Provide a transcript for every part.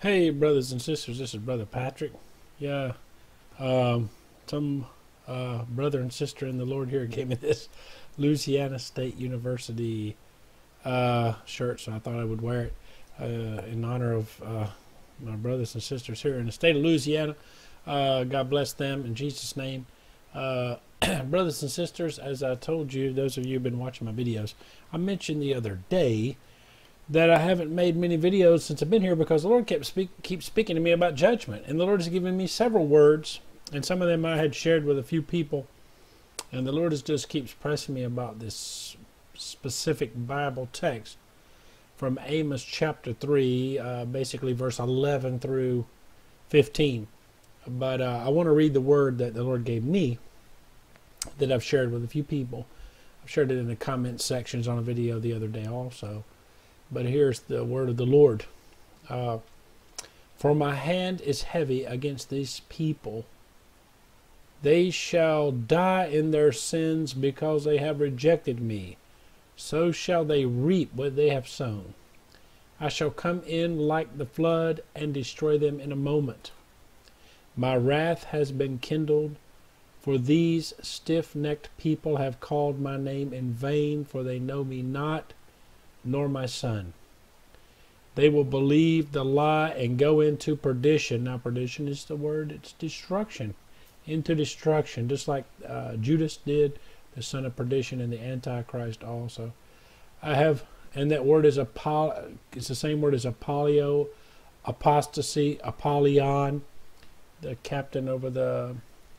Hey, brothers and sisters, this is Brother Patrick. Yeah, some brother and sister in the Lord here gave me this Louisiana State University shirt, so I thought I would wear it in honor of my brothers and sisters here in the state of Louisiana. God bless them in Jesus' name. Brothers and sisters, as I told you, those of you who have been watching my videos, I mentioned the other day that I haven't made many videos since I've been here because the Lord keeps speaking to me about judgment. And the Lord has given me several words, and some of them I had shared with a few people. And the Lord just keeps pressing me about this specific Bible text from Amos chapter 3, basically verse 11 through 15. But I want to read the word that the Lord gave me that I've shared with a few people. I've shared it in the comment sections on a video the other day also. But here's the word of the Lord. For my hand is heavy against these people. They shall die in their sins because they have rejected me. So shall they reap what they have sown. I shall come in like the flood and destroy them in a moment. My wrath has been kindled, for these stiff-necked people have called my name in vain, for they know me not, nor my son. They will believe the lie and go into perdition. Now, perdition is the word, it's destruction. Into destruction, just like Judas did, the son of perdition, and the Antichrist also. And that word is it's the same word as apolio, apostasy, Apollyon, the captain over the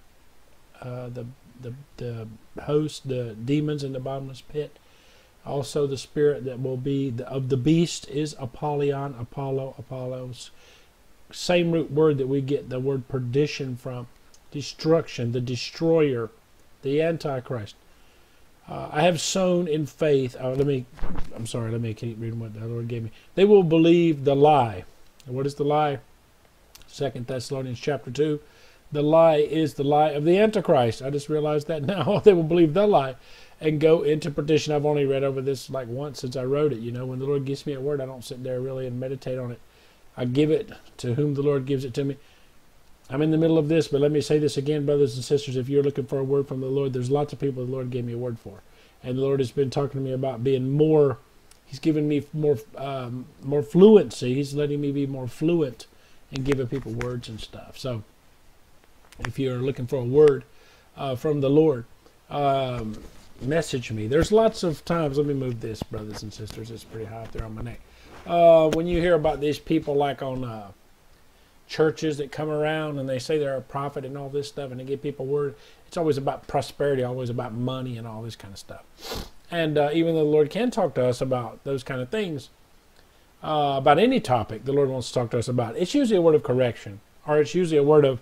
host, the demons in the bottomless pit. Also, the spirit that will be of the beast is Apollyon, Apollo, Apollos. Same root word that we get the word perdition from. Destruction, the destroyer, the Antichrist. I have sown in faith. Let me keep reading what the Lord gave me. They will believe the lie. And what is the lie? 2 Thessalonians chapter 2. The lie is the lie of the Antichrist. I just realized that now. They will believe the lie and go into perdition. I've only read over this like once since I wrote it. You know, when the Lord gives me a word, I don't sit there really and meditate on it. I give it to whom the Lord gives it to me. I'm in the middle of this, but let me say this again, brothers and sisters. If you're looking for a word from the Lord, there's lots of people the Lord gave me a word for. And the Lord has been talking to me about being more, He's given me more fluency. He's letting me be more fluent in giving people words and stuff. So if you're looking for a word from the Lord, message me. There's lots of times, let me move this, brothers and sisters, it's pretty high up there on my neck. When you hear about these people like on churches that come around and they say they're a prophet and all this stuff and they give people word, it's always about prosperity, always about money and all this kind of stuff. And even though the Lord can talk to us about those kind of things, about any topic the Lord wants to talk to us about, it's usually a word of correction, or it's usually a word of,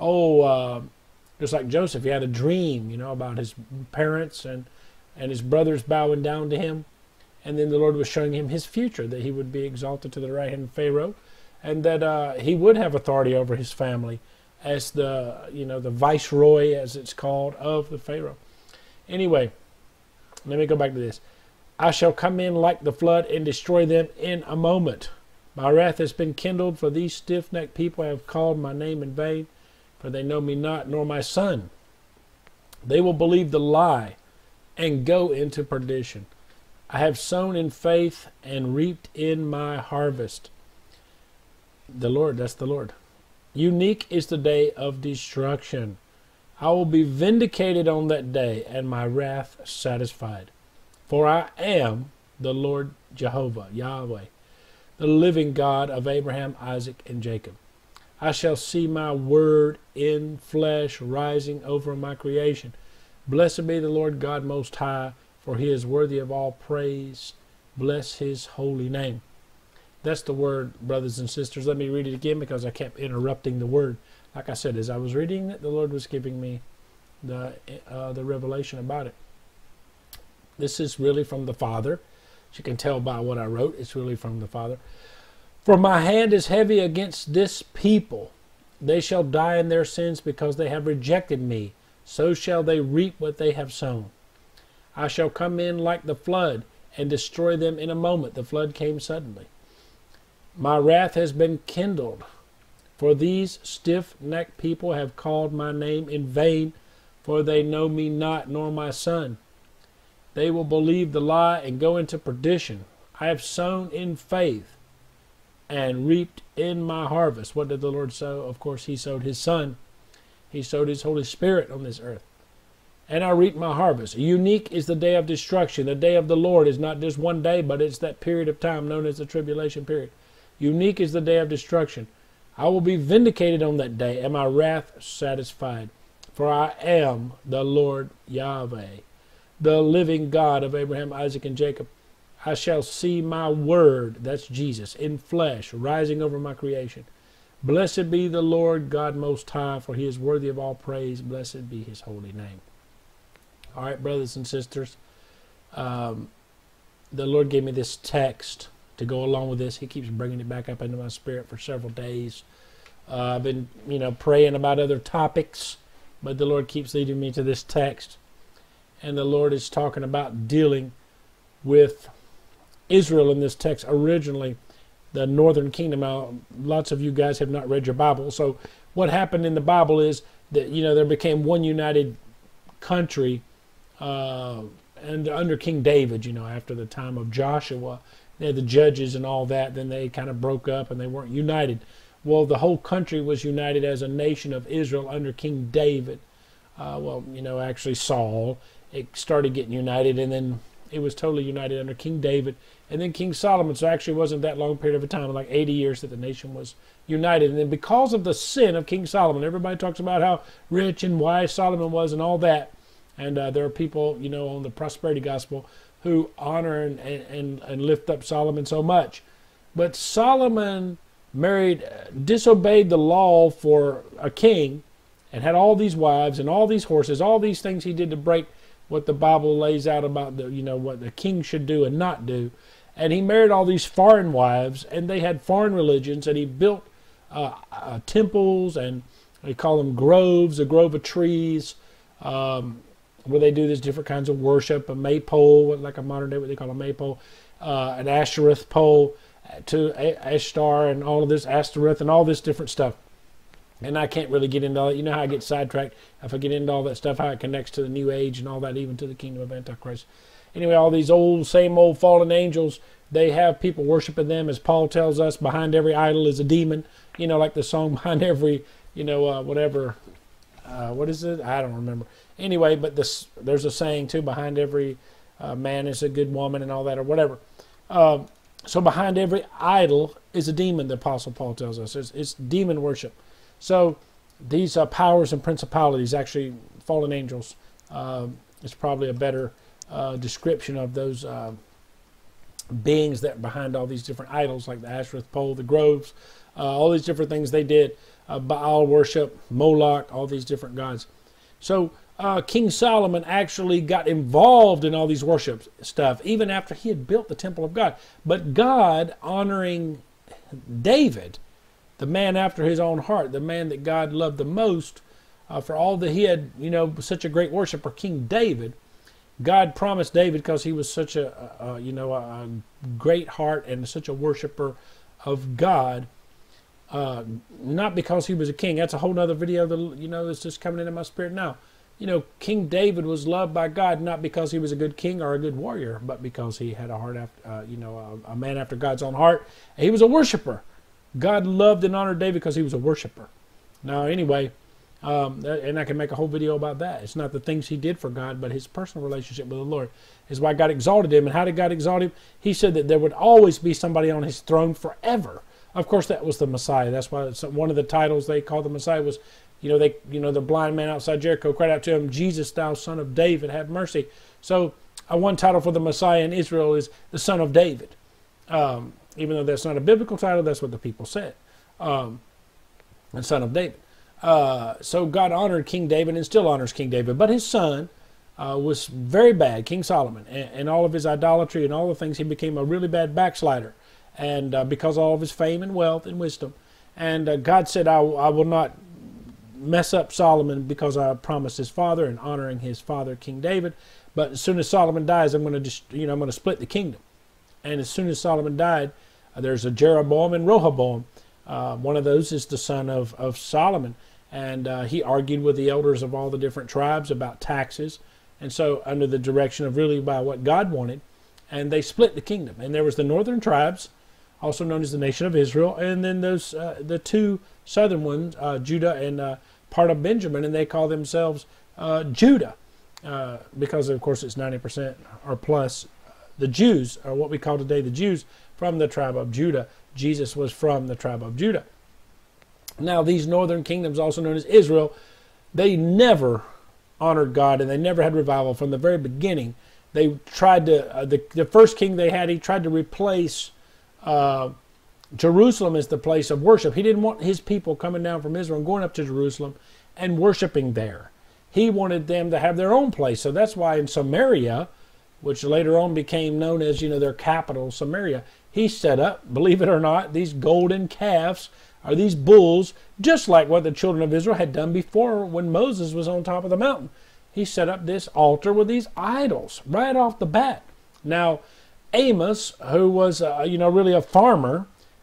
just like Joseph, he had a dream, you know, about his parents and his brothers bowing down to him. And then the Lord was showing him his future, that he would be exalted to the right hand of Pharaoh, and that he would have authority over his family as the viceroy, as it's called, of the Pharaoh. Anyway, let me go back to this. I shall come in like the flood and destroy them in a moment. My wrath has been kindled, for these stiff-necked people have called my name in vain, for they know me not, nor my son. They will believe the lie and go into perdition. I have sown in faith and reaped in my harvest. The Lord, that's the Lord. Unique is the day of destruction. I will be vindicated on that day, and my wrath satisfied. For I am the Lord Jehovah, Yahweh, the living God of Abraham, Isaac, and Jacob. I shall see my word in flesh rising over my creation. Blessed be the Lord God Most High, for he is worthy of all praise. Bless his holy name. That's the word, brothers and sisters. Let me read it again because I kept interrupting the word. Like I said, as I was reading it, the Lord was giving me the revelation about it. This is really from the Father. As you can tell by what I wrote, it's really from the Father. For my hand is heavy against this people. They shall die in their sins because they have rejected me. So shall they reap what they have sown. I shall come in like the flood and destroy them in a moment. The flood came suddenly. My wrath has been kindled, for these stiff-necked people have called my name in vain, for they know me not, nor my Son. They will believe the lie and go into perdition. I have sown in faith and reaped in my harvest. What did the Lord sow? Of course, he sowed his Son. He sowed his Holy Spirit on this earth. And I reaped my harvest. Unique is the day of destruction. The day of the Lord is not just one day, but it's that period of time known as the tribulation period. Unique is the day of destruction. I will be vindicated on that day, and my wrath satisfied. For I am the Lord Yahweh, the living God of Abraham, Isaac, and Jacob. I shall see my word, that's Jesus, in flesh, rising over my creation. Blessed be the Lord God Most High, for he is worthy of all praise. Blessed be his holy name. All right, brothers and sisters, the Lord gave me this text to go along with this. He keeps bringing it back up into my spirit for several days. I've been, praying about other topics, but the Lord keeps leading me to this text. And the Lord is talking about dealing with Israel in this text. Originally, the northern kingdom. Now, lots of you guys have not read your Bible. So what happened in the Bible is that, there became one united country and under King David, after the time of Joshua. They had the judges and all that. Then they kind of broke up and they weren't united. Well, the whole country was united as a nation of Israel under King David. Actually Saul. It started getting united, and then it was totally united under King David. And then King Solomon. So actually it wasn't that long period of a time, like 80 years that the nation was united. And then because of the sin of King Solomon, everybody talks about how rich and wise Solomon was and all that. And there are people, on the prosperity gospel who honor and lift up Solomon so much. But Solomon disobeyed the law for a king, and had all these wives and all these horses, all these things he did to break what the Bible lays out about what the king should do and not do. And he married all these foreign wives, and they had foreign religions, and he built temples, and they call them groves, a grove of trees, where they do these different kinds of worship, a maypole, like a modern day, what they call a maypole, an Ashereth pole to Ashtar, and all of this, Ashtoreth, and all this different stuff. And I can't really get into all that. You know how I get sidetracked if I get into all that stuff, how it connects to the New Age and all that, even to the kingdom of Antichrist. Anyway, all these same old fallen angels, they have people worshiping them. As Paul tells us, behind every idol is a demon. Like the song, behind every, whatever. What is it? I don't remember. Anyway, but there's a saying, too, behind every man is a good woman and all that, or whatever. So behind every idol is a demon, the Apostle Paul tells us. It's demon worship. So these powers and principalities, actually fallen angels, is probably a better description of those beings that are behind all these different idols, like the Ashereth pole, the groves, all these different things they did, Baal worship, Moloch, all these different gods. So King Solomon actually got involved in all these worship stuff, even after he had built the temple of God. But God, honoring David, the man after his own heart, the man that God loved the most, for all that he had, such a great worshiper, King David, God promised David, because he was such a great heart and such a worshiper of God, not because he was a king. That's a whole other video that, that's just coming into my spirit now. King David was loved by God, not because he was a good king or a good warrior, but because he had a heart after, a man after God's own heart. And he was a worshiper. God loved and honored David because he was a worshiper. Now, anyway, and I can make a whole video about that. It's not the things he did for God, but his personal relationship with the Lord is why God exalted him. And how did God exalt him? He said that there would always be somebody on his throne forever. Of course, that was the Messiah. That's why one of the titles they called the Messiah was, the blind man outside Jericho cried out to him, "Jesus, thou son of David, have mercy." So one title for the Messiah in Israel is the Son of David. Even though that's not a biblical title, that's what the people said. The Son of David. So God honored King David and still honors King David. But his son was very bad, King Solomon, and all of his idolatry and all the things, he became a really bad backslider. And because of all of his fame and wealth and wisdom. And God said, I will not mess up Solomon because I promised his father and honoring his father, King David. But as soon as Solomon dies, I'm going to split the kingdom. And as soon as Solomon died, There's a Jeroboam and Rehoboam. One of those is the son of Solomon. And he argued with the elders of all the different tribes about taxes. And so under the direction of really by what God wanted. And they split the kingdom. And there was the northern tribes, also known as the nation of Israel. And then those the two southern ones, Judah and part of Benjamin. And they call themselves Judah. Because, of course, it's 90% or plus the Jews, or what we call today the Jews, from the tribe of Judah. Jesus was from the tribe of Judah. Now, these northern kingdoms, also known as Israel, they never honored God, and they never had revival from the very beginning. They tried to, the first king they had, he tried to replace Jerusalem as the place of worship. He didn't want his people coming down from Israel and going up to Jerusalem and worshiping there. He wanted them to have their own place. So that's why in Samaria, which later on became known as, their capital, Samaria, he set up, believe it or not, these golden calves, or these bulls, just like what the children of Israel had done before when Moses was on top of the mountain. He set up this altar with these idols right off the bat. Now, Amos, who was, really a farmer,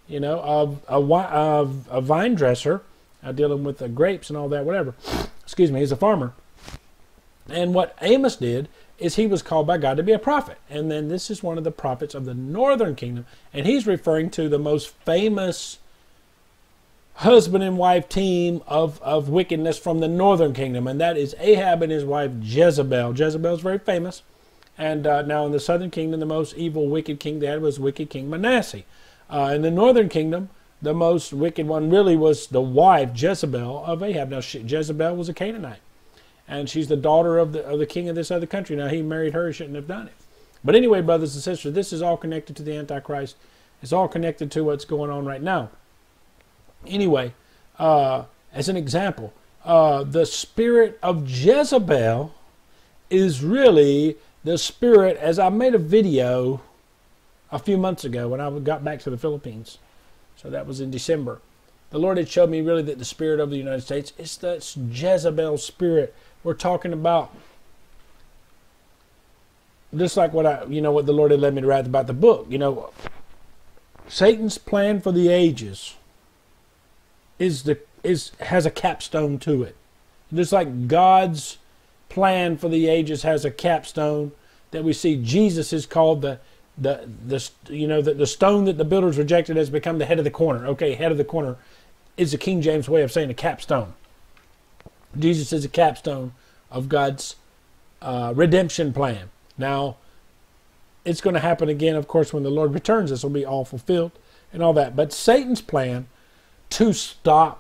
a vine dresser, dealing with the grapes and all that, whatever. Excuse me, he's a farmer. And what Amos did is he was called by God to be a prophet. And then this is one of the prophets of the northern kingdom. And he's referring to the most famous husband and wife team of wickedness from the northern kingdom. And that is Ahab and his wife Jezebel. Jezebel is very famous. And now in the southern kingdom, the most evil, wicked king they had was wicked King Manasseh. In the northern kingdom, the most wicked one really was the wife, Jezebel, of Ahab. Now, Jezebel was a Canaanite. And she's the daughter of the king of this other country. Now, he married her. He shouldn't have done it. But anyway, brothers and sisters, this is all connected to the Antichrist. It's all connected to what's going on right now. Anyway, as an example, the spirit of Jezebel is really the spirit, as I made a video a few months ago when I got back to the Philippines. So that was in December. The Lord had showed me really that the spirit of the United States is that Jezebel spirit. We're talking about, just like what what the Lord had led me to write about the book. Satan's plan for the ages has a capstone to it. Just like God's plan for the ages has a capstone that we see. Jesus is called the stone that the builders rejected has become the head of the corner. Okay, head of the corner is the King James way of saying a capstone. Jesus is a capstone of God's redemption plan. Now, it's going to happen again, of course, when the Lord returns. This will be all fulfilled and all that. But Satan's plan to stop,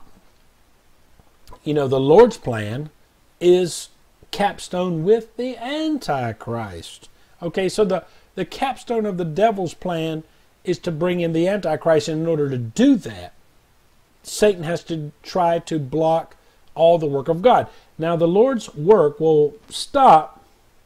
the Lord's plan is capstone with the Antichrist. Okay, so the capstone of the devil's plan is to bring in the Antichrist. And in order to do that, Satan has to try to block all the work of God. Now, the Lord's work will stop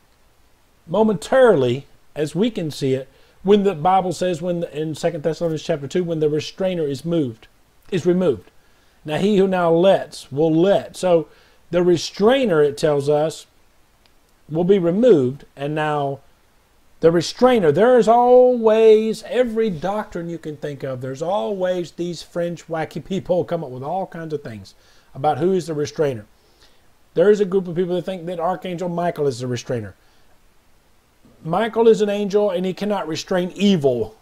momentarily, as we can see it, when the Bible says, in 2 Thessalonians chapter 2, when the restrainer is removed. Now, he who now lets will let. So, the restrainer, it tells us, will be removed. And now, the restrainer, there is always, every doctrine you can think of, there's always these fringe wacky people come up with all kinds of things about who is the restrainer. There is a group of people that think that Archangel Michael is the restrainer. Michael is an angel and he cannot restrain evil.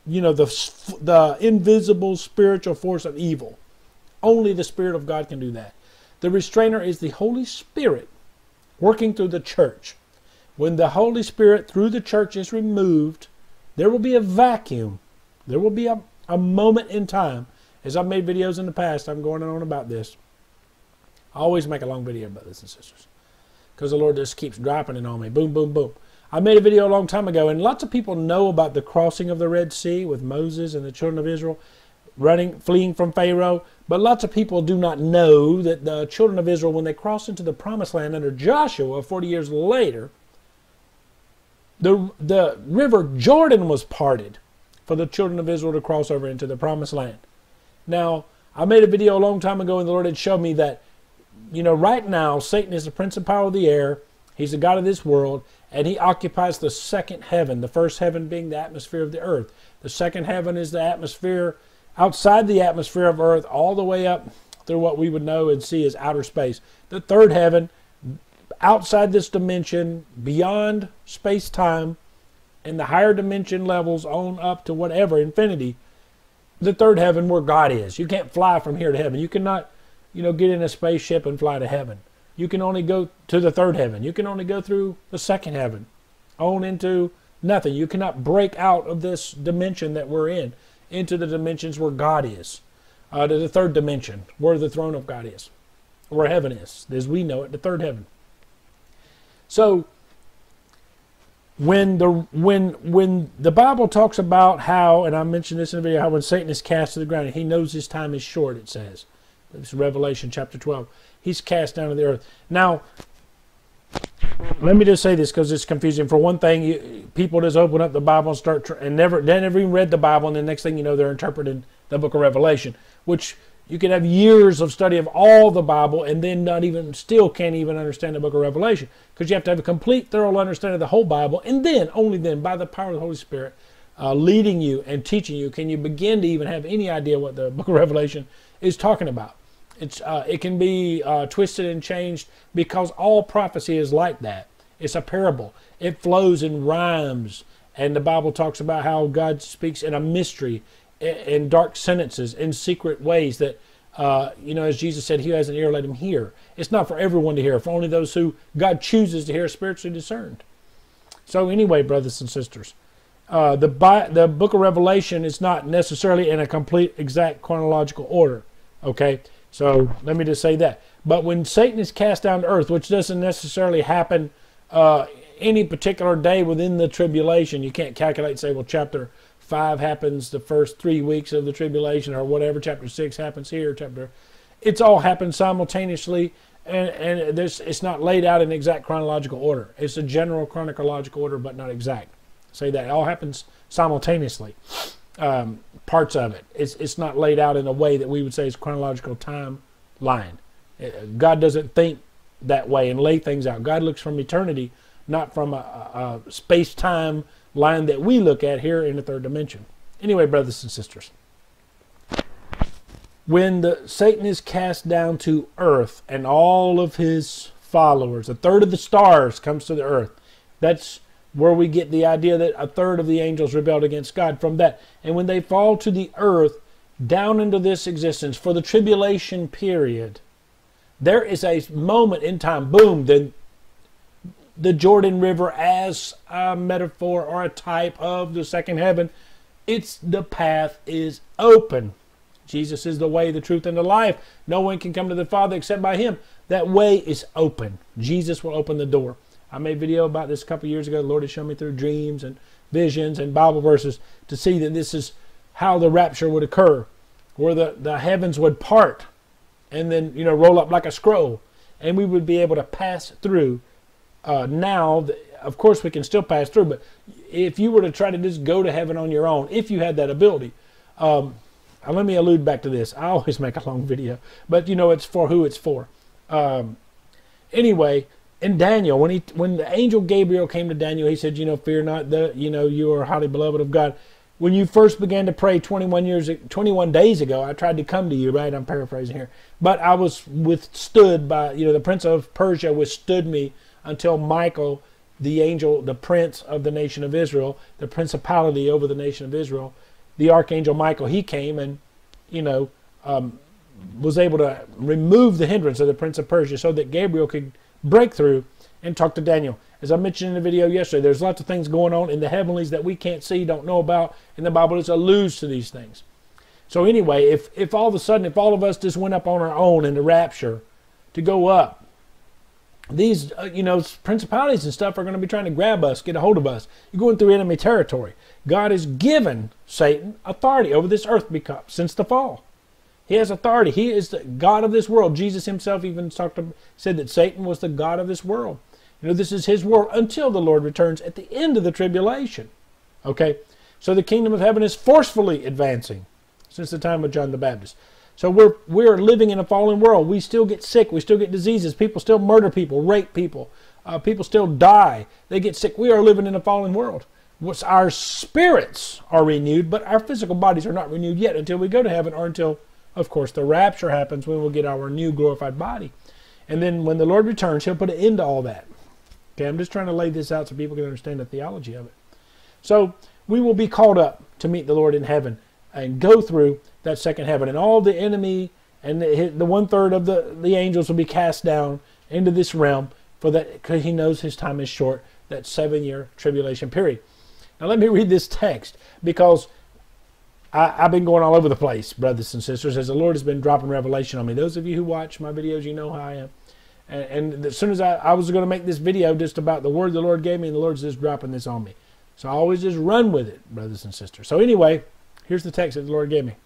The invisible spiritual force of evil. Only the Spirit of God can do that. The restrainer is the Holy Spirit working through the church. When the Holy Spirit through the church is removed, there will be a vacuum. There will be a moment in time. As I've made videos in the past, I'm going on about this. I always make a long video, brothers and sisters, because the Lord just keeps dropping it on me. Boom, boom, boom. I made a video a long time ago, and lots of people know about the crossing of the Red Sea with Moses and the children of Israel fleeing from Pharaoh. But lots of people do not know that the children of Israel, when they crossed into the Promised Land under Joshua 40 years later, the river Jordan was parted for the children of Israel to cross over into the Promised Land. Now, I made a video a long time ago, and the Lord had showed me that, right now, Satan is the prince and power of the air. He's the god of this world, And he occupies the second heaven, the first heaven being the atmosphere of the earth. The second heaven is the atmosphere outside the atmosphere of earth, all the way up through what we would know and see as outer space. The third heaven, outside this dimension, beyond space-time, and the higher dimension levels on up to whatever, infinity, the third heaven where God is. You can't fly from here to heaven. You cannot, get in a spaceship and fly to heaven. You can only go to the third heaven. You can only go through the second heaven, on into nothing. You cannot break out of this dimension that we're in, into the dimensions where God is, to the third dimension, where the throne of God is, where heaven is, as we know it, the third heaven. So, when the Bible talks about how, and I mentioned this in the video, how when Satan is cast to the ground, he knows his time is short, it says. It's Revelation chapter 12. He's cast down to the earth. Now, let me just say this because it's confusing. For one thing, people just open up the Bible and start, and never even read the Bible, and the next thing you know, they're interpreting the book of Revelation, which you can have years of study of all the Bible and then still can't even understand the book of Revelation, because you have to have a complete, thorough understanding of the whole Bible, and then, only then, by the power of the Holy Spirit, leading you and teaching you, can you begin to even have any idea what the book of Revelation is talking about. It can be twisted and changed because all prophecy is like that. It's a parable. It flows in rhymes, and the Bible talks about how God speaks in a mystery, in dark sentences, in secret ways that, as Jesus said, he who has an ear, let him hear. It's not for everyone to hear, for only those who God chooses to hear, spiritually discerned. So anyway, brothers and sisters, the book of Revelation is not necessarily in a complete, exact chronological order, okay? So let me just say that. But when Satan is cast down to earth, which doesn't necessarily happen any particular day within the tribulation, you can't calculate and say, well, chapter 5 happens the first 3 weeks of the tribulation, or whatever, chapter 6 happens here, it's all happens simultaneously, and it's not laid out in exact chronological order. It's a general chronological order, but not exact. Say that. It all happens simultaneously. Parts of it. It's not laid out in a way that we would say is chronological timeline. God doesn't think that way and lay things out. God looks from eternity, not from a space-time line that we look at here in the third dimension. Anyway, brothers and sisters, when Satan is cast down to earth and all of his followers, a third of the stars comes to the earth. That's where we get the idea that a third of the angels rebelled against God from that. And when they fall to the earth, down into this existence for the tribulation period, there is a moment in time, boom, the Jordan River as a metaphor or a type of the second heaven, the path is open. Jesus is the way, the truth, and the life. No one can come to the Father except by him. That way is open. Jesus will open the door. I made a video about this a couple years ago. The Lord has shown me through dreams and visions and Bible verses to see that this is how the rapture would occur, where the heavens would part and then, roll up like a scroll, and we would be able to pass through. Now, of course, we can still pass through, but if you were to try to just go to heaven on your own, if you had that ability, let me allude back to this. I always make a long video, but it's for who it's for. Anyway, in Daniel, when the angel Gabriel came to Daniel, he said, fear not, you are highly beloved of God. When you first began to pray 21 days ago, I tried to come to you, right? I'm paraphrasing here. But I was withstood by, the prince of Persia withstood me until Michael, the angel, the prince of the nation of Israel, the principality over the nation of Israel, the archangel Michael, he came and, was able to remove the hindrance of the prince of Persia so that Gabriel could break through and talk to Daniel. As I mentioned in the video yesterday, there's lots of things going on in the heavenlies that we can't see, don't know about, and the Bible just alludes to these things. So anyway, if all of a sudden, if all of us just went up on our own in the rapture to go up, these, principalities and stuff are going to be trying to grab us, get a hold of us. You're going through enemy territory. God has given Satan authority over this earth since the fall. He has authority. He is the God of this world. Jesus himself even said that Satan was the God of this world. This is his world until the Lord returns at the end of the tribulation. Okay? So the kingdom of heaven is forcefully advancing since the time of John the Baptist. So we're living in a fallen world. We still get sick. We still get diseases. People still murder people, rape people. People still die. They get sick. We are living in a fallen world. Our spirits are renewed, but our physical bodies are not renewed yet until we go to heaven, or until, of course, the rapture happens, when we'll get our new glorified body. And then when the Lord returns, he'll put an end to all that. Okay, I'm just trying to lay this out so people can understand the theology of it. So we will be called up to meet the Lord in heaven and go through that second heaven. And all the enemy and the 1/3 of the angels will be cast down into this realm, for that, because he knows his time is short, that 7-year tribulation period. Now let me read this text, because I've been going all over the place, brothers and sisters, as the Lord has been dropping revelation on me. Those of you who watch my videos, you know how I am. And as soon as I was going to make this video just about the word the Lord gave me, and the Lord's just dropping this on me. So I always just run with it, brothers and sisters. So anyway, here's the text that the Lord gave me.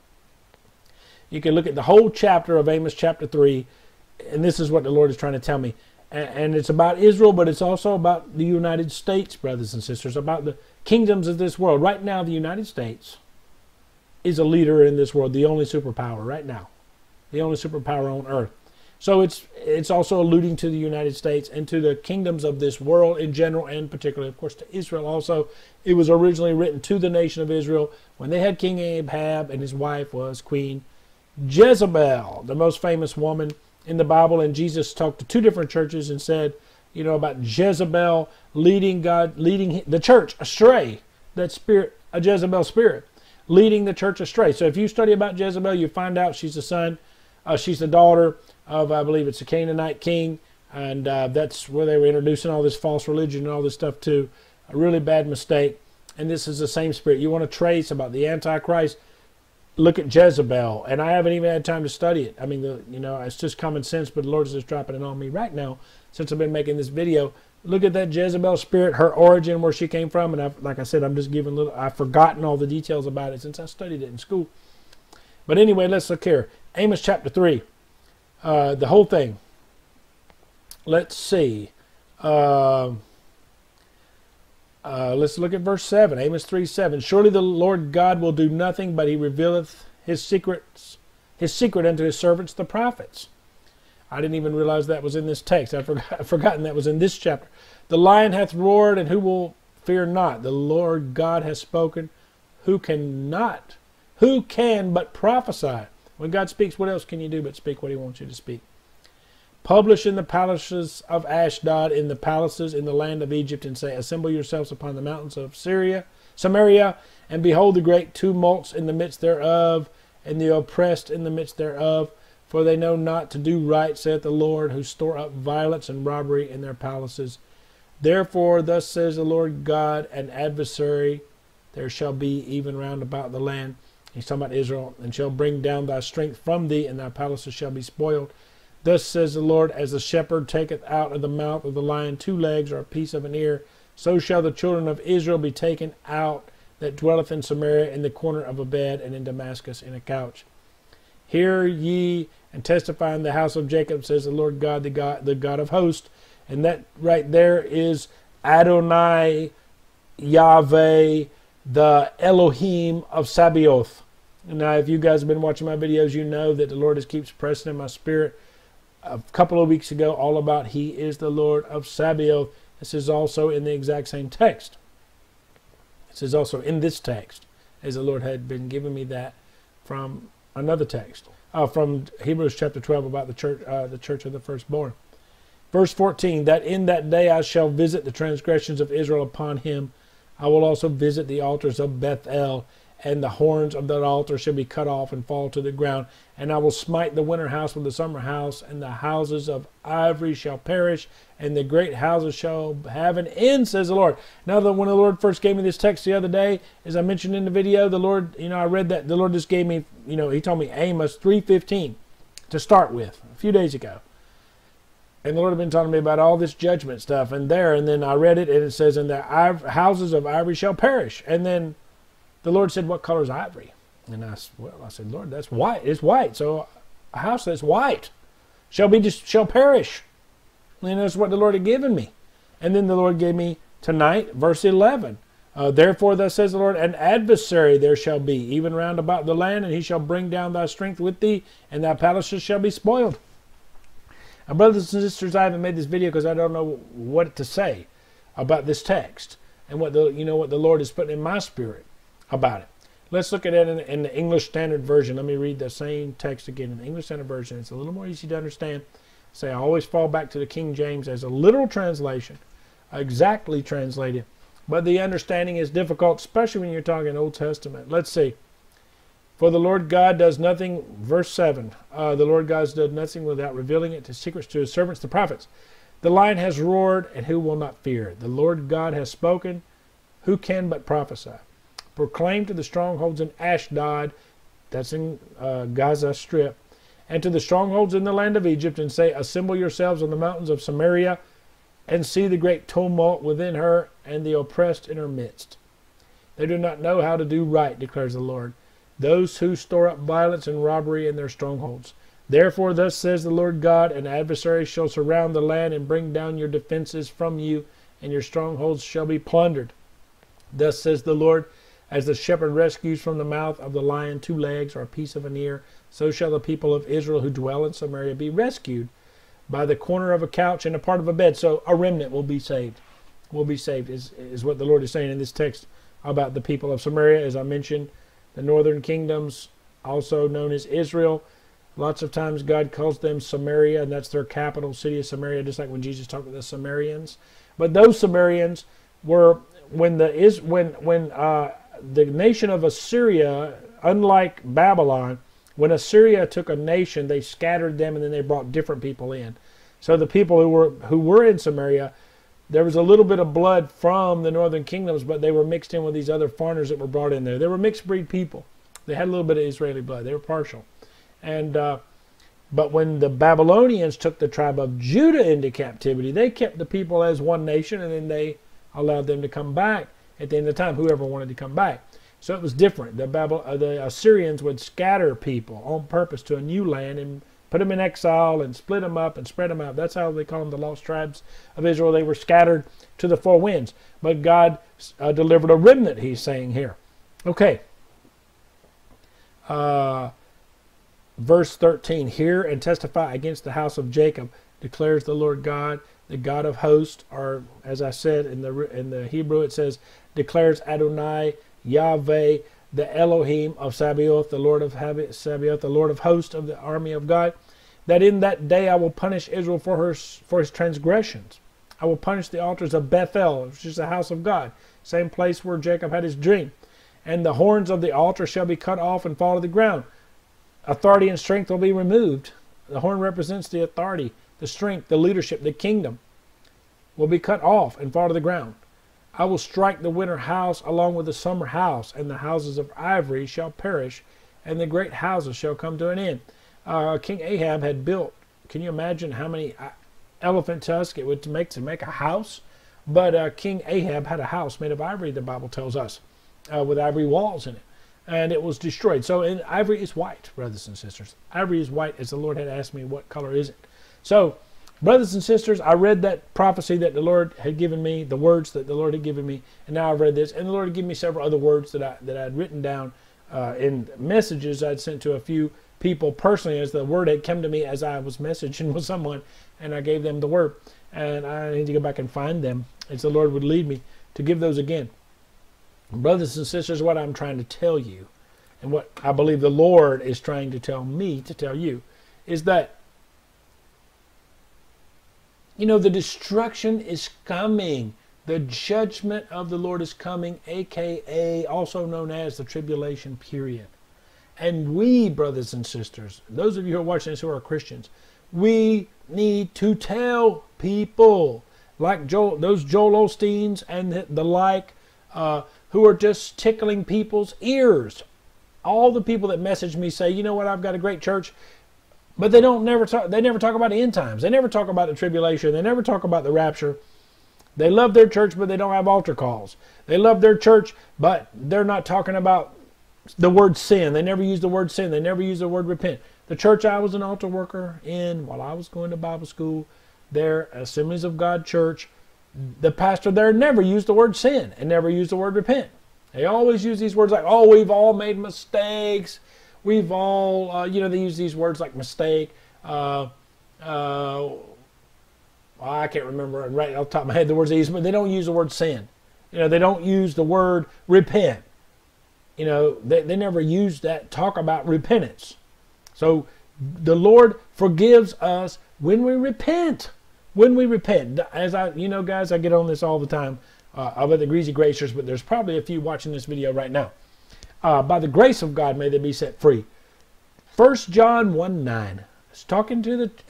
You can look at the whole chapter of Amos chapter 3, and this is what the Lord is trying to tell me. And it's about Israel, but it's also about the United States, brothers and sisters, about the kingdoms of this world. Right now, the United States is a leader in this world, the only superpower right now, the only superpower on earth. So it's also alluding to the United States and to the kingdoms of this world in general, and particularly, of course, to Israel also. It was originally written to the nation of Israel when they had King Ahab, and his wife was Queen Jezebel, the most famous woman in the Bible. And Jesus talked to 2 different churches and said, you know, about Jezebel leading the church astray. That spirit, a Jezebel spirit, leading the church astray. So if you study about Jezebel, you find out she's the daughter of, I believe it's a Canaanite king, and that's where they were introducing all this false religion and all this stuff to. A really bad mistake. And this is the same spirit. You want to trace about the Antichrist, look at Jezebel. And I haven't even had time to study it. I mean, it's just common sense, but the Lord's just dropping it on me right now since I've been making this video. Look at that Jezebel spirit, her origin, where she came from. And like I said, I'm just giving I've forgotten all the details about it since I studied it in school. But anyway, let's look here. Amos chapter 3. The whole thing. Let's see. Let's look at verse 7. Amos 3:7. Surely the Lord God will do nothing, but he revealeth his secret unto his servants the prophets. I didn't even realize that was in this text. I'd forgotten that was in this chapter. The lion hath roared, and who will fear not? The Lord God has spoken. Who can but prophesy? When God speaks, what else can you do but speak what he wants you to speak? Publish in the palaces of Ashdod, in the palaces in the land of Egypt, and say, assemble yourselves upon the mountains of Samaria, and behold the great tumults in the midst thereof, and the oppressed in the midst thereof. For they know not to do right, saith the Lord, who store up violence and robbery in their palaces. Therefore, thus says the Lord God, an adversary there shall be even round about the land. He's talking about Israel. And shall bring down thy strength from thee, and thy palaces shall be spoiled. Thus says the Lord, as the shepherd taketh out of the mouth of the lion 2 legs or a piece of an ear, so shall the children of Israel be taken out that dwelleth in Samaria, in the corner of a bed, and in Damascus in a couch. Hear ye and testify in the house of Jacob, says the Lord God, the God of hosts. And that right there is Adonai, Yahweh, the Elohim of Sabaoth. Now, if you guys have been watching my videos, you know that the Lord just keeps pressing in my spirit. A couple of weeks ago, all about he is the Lord of Sabaoth. This is also in the exact same text. This is also in this text, as the Lord had been giving me that from another text, from Hebrews chapter 12 about the church of the firstborn. Verse 14, that in that day I shall visit the transgressions of Israel upon him. I will also visit the altars of Bethel, and the horns of that altar shall be cut off and fall to the ground. And I will smite the winter house with the summer house, and the houses of ivory shall perish, and the great houses shall have an end, says the Lord. Now, when the Lord first gave me this text the other day, as I mentioned in the video, the Lord, I read that, the Lord just gave me, he told me Amos 3:15 to start with a few days ago. And the Lord had been talking to me about all this judgment stuff, and then I read it, and it says, and the houses of ivory shall perish. And then the Lord said, what color is ivory? And I said, Lord, that's white. It's white. So a house that's white shall perish. And that's what the Lord had given me. And then the Lord gave me tonight, verse 11 Therefore, thus says the Lord, an adversary there shall be, even round about the land, and he shall bring down thy strength with thee, and thy palaces shall be spoiled. Now, brothers and sisters, I haven't made this video because I don't know what to say about this text and what the Lord is putting in my spirit about it. Let's look at it in the English Standard Version. Let me read the same text again in the English Standard Version. It's a little more easy to understand. I always fall back to the King James as a literal translation, exactly translated. But the understanding is difficult, especially when you're talking Old Testament. Let's see. For the Lord God does nothing, verse 7, the Lord God does nothing without revealing it to secrets to his servants, the prophets. The lion has roared, and who will not fear? The Lord God has spoken, who can but prophesy? Proclaim to the strongholds in Ashdod, that's in Gaza Strip, and to the strongholds in the land of Egypt, and say, assemble yourselves on the mountains of Samaria, and see the great tumult within her, and the oppressed in her midst. They do not know how to do right, declares the Lord, those who store up violence and robbery in their strongholds. Therefore, thus says the Lord God, an adversary shall surround the land and bring down your defenses from you, and your strongholds shall be plundered. Thus says the Lord, as the shepherd rescues from the mouth of the lion 2 legs or a piece of an ear, so shall the people of Israel who dwell in Samaria be rescued by the corner of a couch and a part of a bed. So a remnant will be saved. Will be saved is what the Lord is saying in this text about the people of Samaria. As I mentioned, the northern kingdoms, also known as Israel. Lots of times God calls them Samaria, and that's their capital city of Samaria, just like when Jesus talked to the Samaritans. But those Samaritans were when the nation of Assyria, unlike Babylon, when Assyria took a nation, they scattered them and then they brought different people in. So the people who were in Samaria, there was a little bit of blood from the northern kingdoms, but they were mixed in with these other foreigners that were brought in there. They were mixed breed people. They had a little bit of Israeli blood. They were partial. And but when the Babylonians took the tribe of Judah into captivity, they kept the people as one nation, and then they allowed them to come back at the end of the time, whoever wanted to come back. So it was different. The Assyrians would scatter people on purpose to a new land and put them in exile and split them up and spread them out. That's how they call them the lost tribes of Israel. They were scattered to the 4 winds. But God delivered a remnant, he's saying here. Okay. Verse 13, hear and testify against the house of Jacob, declares the Lord God, the God of hosts, or as I said in the Hebrew it says, declares Adonai, Yahweh, the Elohim of Sabaoth, the Lord of Sabaoth, the Lord of hosts of the army of God, that in that day I will punish Israel for his transgressions. I will punish the altars of Bethel, which is the house of God, same place where Jacob had his dream. And the horns of the altar shall be cut off and fall to the ground. Authority and strength will be removed. The horn represents the authority, the strength, the leadership, the kingdom will be cut off and fall to the ground. I will strike the winter house along with the summer house, and the houses of ivory shall perish, and the great houses shall come to an end. King Ahab had built, can you imagine how many elephant tusks it would take to make a house? But King Ahab had a house made of ivory, the Bible tells us, with ivory walls in it. And it was destroyed. So ivory is white, brothers and sisters. Ivory is white, as the Lord had asked me, what color is it? So, brothers and sisters, I read that prophecy that the Lord had given me, the words that the Lord had given me, and now I've read this. And the Lord had given me several other words that I had written down in messages I'd sent to a few people personally, as the word had come to me as I was messaging with someone, and I gave them the word. And I need to go back and find them, as the Lord would lead me to give those again. Brothers and sisters, what I'm trying to tell you, and what I believe the Lord is trying to tell me to tell you, is that, you know, the destruction is coming. The judgment of the Lord is coming, a.k.a. also known as the tribulation period. And we, brothers and sisters, those of you who are watching this who are Christians, we need to tell people like those Joel Osteens and the like, who are just tickling people's ears. All the people that message me say, you know what, I've got a great church, but they never talk about the end times. They never talk about the tribulation. They never talk about the rapture. They love their church, but they don't have altar calls. They love their church, but they're not talking about the word sin. They never use the word sin. They never use the word repent. The church I was an altar worker in while I was going to Bible school, their Assemblies of God Church, the pastor there never used the word sin and never used the word repent. They always use these words like, oh, we've all made mistakes. We've all, they use these words like mistake. Well, I can't remember right off the top of my head the words they use, but they don't use the word sin. They don't use the word repent. They never use that, talk about repentance. So the Lord forgives us when we repent. When we repent. As guys, I get on this all the time about the greasy gracers, but there's probably a few watching this video right now. By the grace of God, may they be set free. 1 John 1:9. It's talking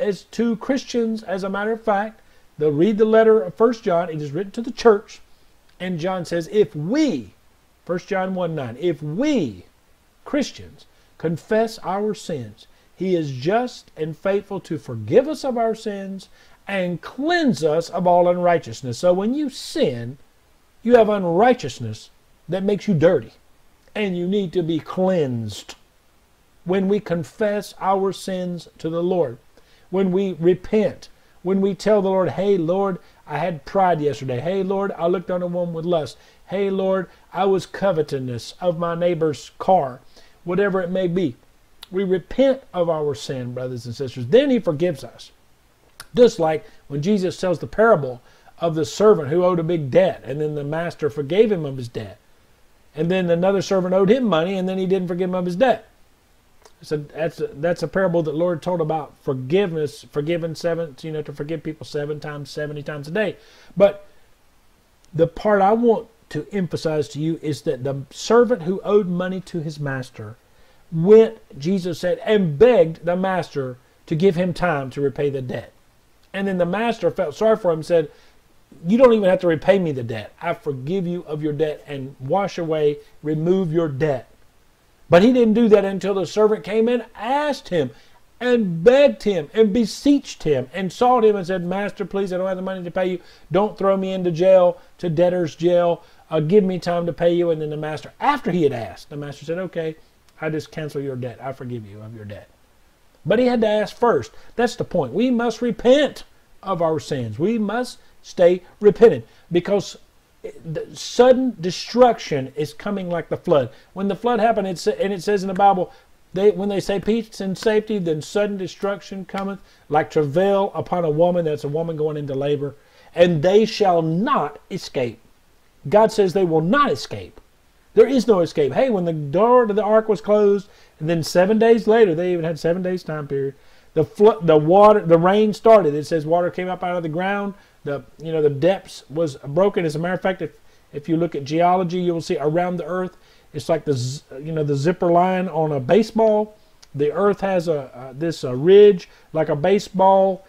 to Christians, as a matter of fact. They'll read the letter of 1 John. It is written to the church. And John says, if we, 1 John 1:9, if we, Christians, confess our sins, he is just and faithful to forgive us of our sins and cleanse us of all unrighteousness. So when you sin, you have unrighteousness that makes you dirty. And you need to be cleansed. When we confess our sins to the Lord, when we repent, when we tell the Lord, hey, Lord, I had pride yesterday. Hey, Lord, I looked on a woman with lust. Hey, Lord, I was covetousness of my neighbor's car. Whatever it may be. We repent of our sin, brothers and sisters. Then he forgives us. Just like when Jesus tells the parable of the servant who owed a big debt, and then the master forgave him of his debt. And then another servant owed him money, and then he didn't forgive him of his debt. So that's a parable that the Lord told about forgiveness, forgiving to forgive people 7 times, 70 times a day. But the part I want to emphasize to you is that the servant who owed money to his master went, Jesus said, and begged the master to give him time to repay the debt. And then the master felt sorry for him and said, you don't even have to repay me the debt. I forgive you of your debt and wash away, remove your debt. But he didn't do that until the servant came in, asked him, and begged him, and beseeched him, and sought him and said, Master, please, I don't have the money to pay you. Don't throw me into jail, to debtor's jail. Give me time to pay you. And then the master, after he had asked, the master said, okay, I just cancel your debt. I forgive you of your debt. But he had to ask first. That's the point. We must repent of our sins. We must stay repentant, because the sudden destruction is coming like the flood. When the flood happened, and it says in the Bible, when they say peace and safety, then sudden destruction cometh like travail upon a woman. That's a woman going into labor. And they shall not escape. God says they will not escape. There is no escape. Hey, when the door to the ark was closed, and then 7 days later, they even had 7 days time period, the rain started. It says water came up out of the ground. The depths was broken. As a matter of fact, if you look at geology, you will see around the earth, it's like the zipper line on a baseball. The earth has this ridge like a baseball,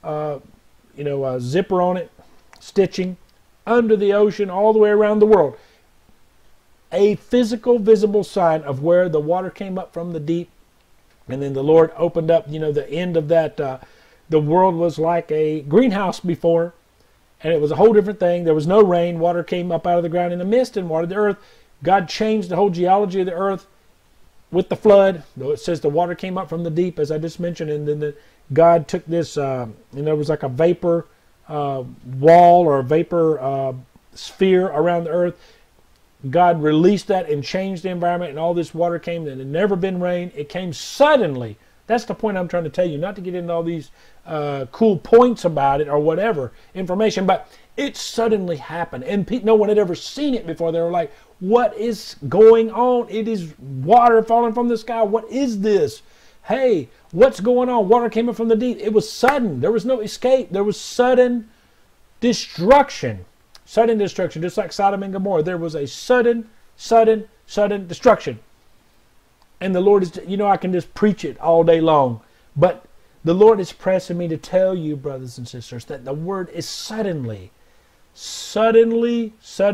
zipper on it, stitching under the ocean all the way around the world. A physical, visible sign of where the water came up from the deep. And then the Lord opened up, the end of that. The world was like a greenhouse before, and it was a whole different thing. There was no rain. Water came up out of the ground in a mist and watered the earth. God changed the whole geology of the earth with the flood. Though it says the water came up from the deep, as I just mentioned, and then God took this, and there was like a vapor wall or a vapor sphere around the earth. God released that and changed the environment, and all this water came. And it had never been rain. It came suddenly. That's the point I'm trying to tell you. Not to get into all these cool points about it or whatever information, but it suddenly happened. And no one had ever seen it before. They were like, what is going on? It is water falling from the sky. What is this? Hey, what's going on? Water came up from the deep. It was sudden. There was no escape. There was sudden destruction. Sudden destruction, just like Sodom and Gomorrah. There was a sudden destruction. And the Lord is, I can just preach it all day long. But the Lord is pressing me to tell you, brothers and sisters, that the word is suddenly. Suddenly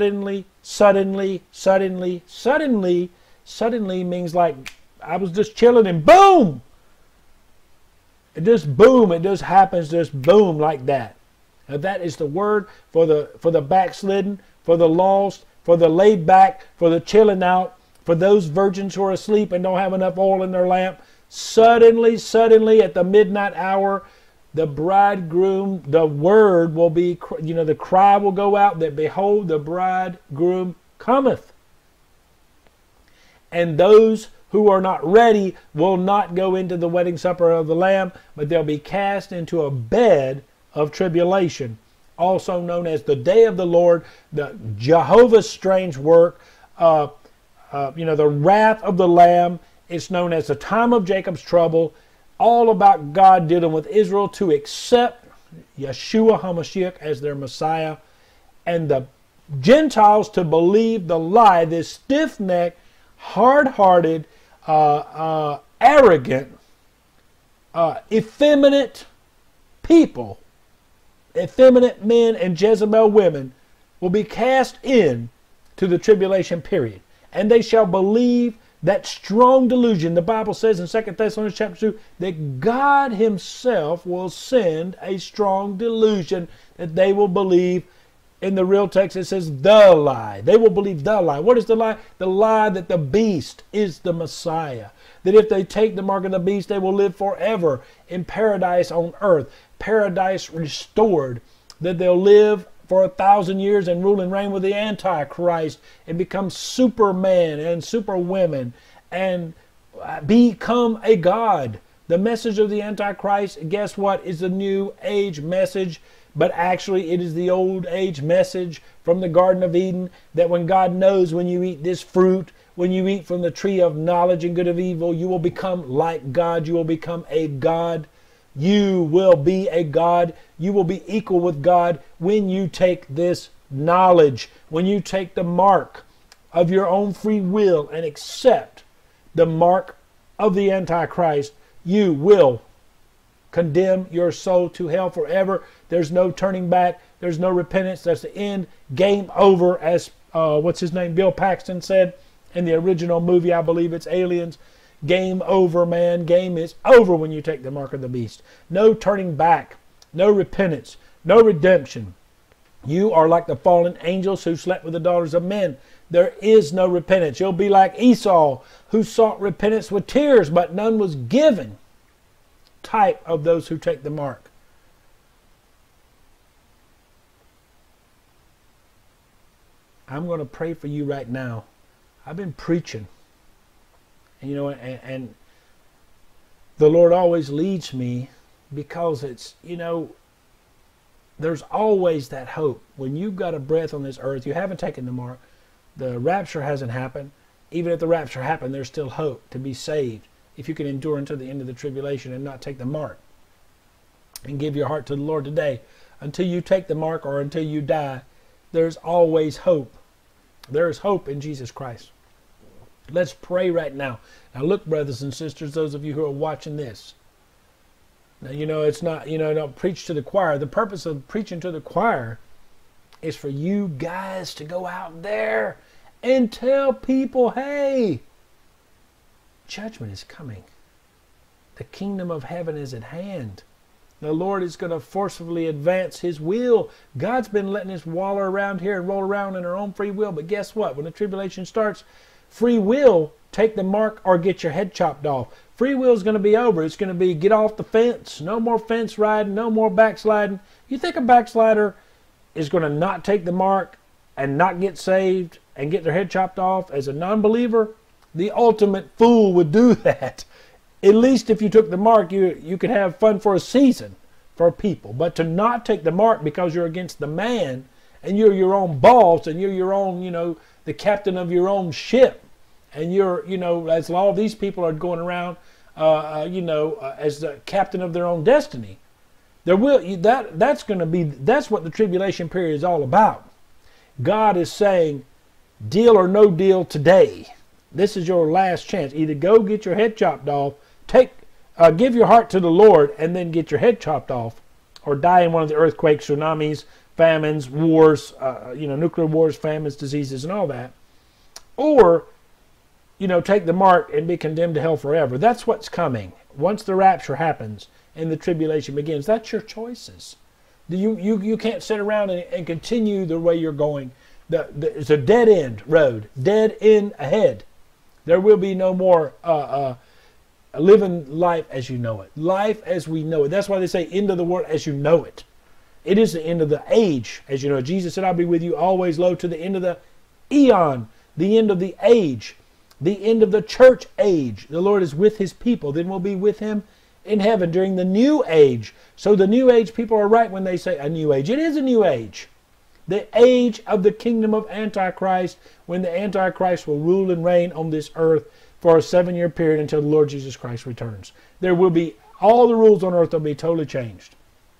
means like I was just chilling and boom! It just boom, it just happens, just boom like that. Now that is the word for the backslidden, for the lost, for the laid back, for the chilling out, for those virgins who are asleep and don't have enough oil in their lamp. Suddenly at the midnight hour, the bridegroom, the word will be, the cry will go out that, behold, the bridegroom cometh. And those who are not ready will not go into the wedding supper of the Lamb, but they'll be cast into a bed of tribulation, also known as the day of the Lord, the Jehovah's strange work, the wrath of the Lamb. It's known as the time of Jacob's trouble, all about God dealing with Israel to accept Yeshua HaMashiach as their Messiah, and the Gentiles to believe the lie, this stiff-necked, hard-hearted, arrogant, effeminate people, effeminate men and Jezebel women will be cast in to the tribulation period. And they shall believe that strong delusion. The Bible says in 2 Thessalonians chapter 2 that God himself will send a strong delusion that they will believe. In the real text it says the lie. They will believe the lie. What is the lie? The lie that the beast is the Messiah. That if they take the mark of the beast, they will live forever in paradise on earth. Paradise restored. That they'll live for 1,000 years and rule and reign with the Antichrist and become superman and superwomen and become a god. The message of the Antichrist, guess what, is the new age message, but actually it is the old age message from the Garden of Eden, that when God knows when you eat this fruit, when you eat from the tree of knowledge and good of evil, you will become like God. You will become a god. You will be a god. You will be equal with God when you take this knowledge, when you take the mark of your own free will and accept the mark of the Antichrist. You will condemn your soul to hell forever. There's no turning back. There's no repentance. That's the end. Game over, as what's his name, Bill Paxton said in the original movie. I believe it's Aliens. Game over, man. Game is over when you take the mark of the beast. No turning back. No repentance. No redemption. You are like the fallen angels who slept with the daughters of men. There is no repentance. You'll be like Esau, who sought repentance with tears, but none was given. Type of those who take the mark. I'm going to pray for you right now. I've been preaching. And the Lord always leads me, because it's, there's always that hope. When you've got a breath on this earth, you haven't taken the mark. The rapture hasn't happened. Even if the rapture happened, there's still hope to be saved if you can endure until the end of the tribulation and not take the mark. And give your heart to the Lord today. Until you take the mark or until you die, there's always hope. There is hope in Jesus Christ. Let's pray right now. Now look, brothers and sisters, those of you who are watching this. Now, it's not, don't preach to the choir. The purpose of preaching to the choir is for you guys to go out there and tell people, hey, judgment is coming. The kingdom of heaven is at hand. The Lord is going to forcefully advance his will. God's been letting us waller around here and roll around in our own free will. But guess what? When the tribulation starts, free will, take the mark or get your head chopped off. Free will is going to be over. It's going to be get off the fence. No more fence riding. No more backsliding. You think a backslider is going to not take the mark and not get saved and get their head chopped off as a non-believer? The ultimate fool would do that. At least if you took the mark, you could have fun for a season for people. But to not take the mark because you're against the man and you're your own boss and you're your own, the captain of your own ship. And you're, as all these people are going around, as the captain of their own destiny. That's what the tribulation period is all about. God is saying, deal or no deal today. This is your last chance. Either go get your head chopped off, give your heart to the Lord, and then get your head chopped off, or die in one of the earthquakes, tsunamis, famines, wars, nuclear wars, famines, diseases, and all that. Or, take the mark and be condemned to hell forever. That's what's coming. Once the rapture happens and the tribulation begins, that's your choices. You can't sit around and continue the way you're going. It's a dead end road, dead end ahead. There will be no more living life as you know it. Life as we know it. That's why they say end of the world as you know it. It is the end of the age, as you know. Jesus said, I'll be with you always, lo, to the end of the eon, the end of the age, the end of the church age. The Lord is with his people. Then we'll be with him in heaven during the new age. So the new age people are right when they say a new age. It is a new age. The age of the kingdom of Antichrist, when the Antichrist will rule and reign on this earth for a 7-year period until the Lord Jesus Christ returns. There will be, all the rules on earth will be totally changed.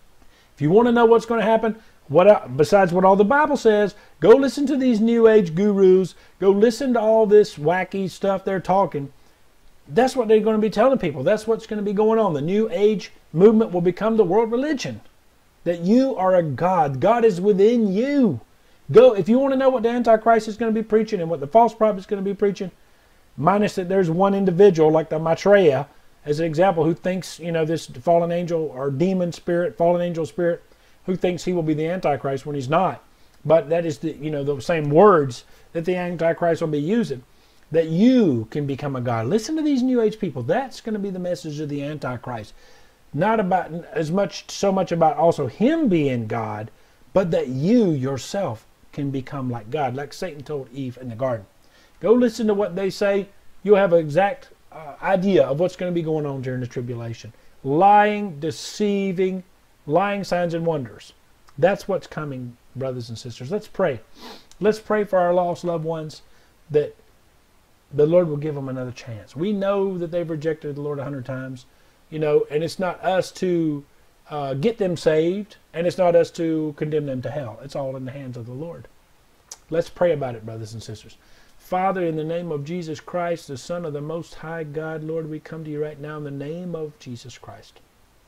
If you want to know what's going to happen, besides what all the Bible says, go listen to these New Age gurus. Go listen to all this wacky stuff they're talking. That's what they're going to be telling people. That's what's going to be going on. The New Age movement will become the world religion. That you are a God. God is within you. Go, if you want to know what the Antichrist is going to be preaching and what the false prophet is going to be preaching, minus that there's one individual like the Maitreya, as an example, who thinks, this fallen angel or demon spirit, fallen angel spirit, who thinks he will be the Antichrist when he's not. But that is the same words that the Antichrist will be using. That you can become a God. Listen to these New Age people. That's going to be the message of the Antichrist. Not about so much about also him being God, but that you yourself can become like God, like Satan told Eve in the garden. Go listen to what they say. You'll have an exact idea of what's going to be going on during the tribulation. Lying, deceiving, lying signs and wonders. That's what's coming, brothers and sisters. Let's pray. Let's pray for our lost loved ones, that the Lord will give them another chance. We know that they've rejected the Lord 100 times, and it's not us to get them saved, and it's not us to condemn them to hell. It's all in the hands of the Lord. Let's pray about it, brothers and sisters. Father, in the name of Jesus Christ, the Son of the Most High God, Lord, we come to you right now in the name of Jesus Christ.